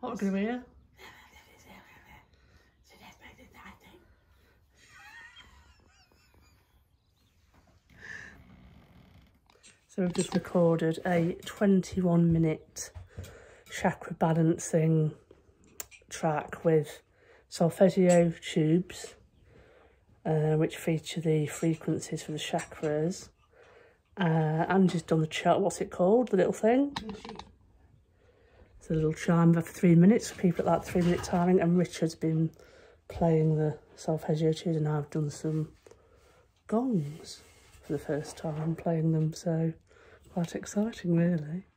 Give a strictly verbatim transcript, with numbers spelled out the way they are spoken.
What do we hear? So we've just recorded a twenty-one minute chakra balancing track with Solfeggio Tubes, uh, which feature the frequencies for the chakras. Uh, Ange's done the chart, what's it called, the little thing? It's a little chime for three minutes, people at that three minute timing, and Richard's been playing the Solfeggio Tubes, and I've done some gongs for the first time, playing them, so quite exciting really.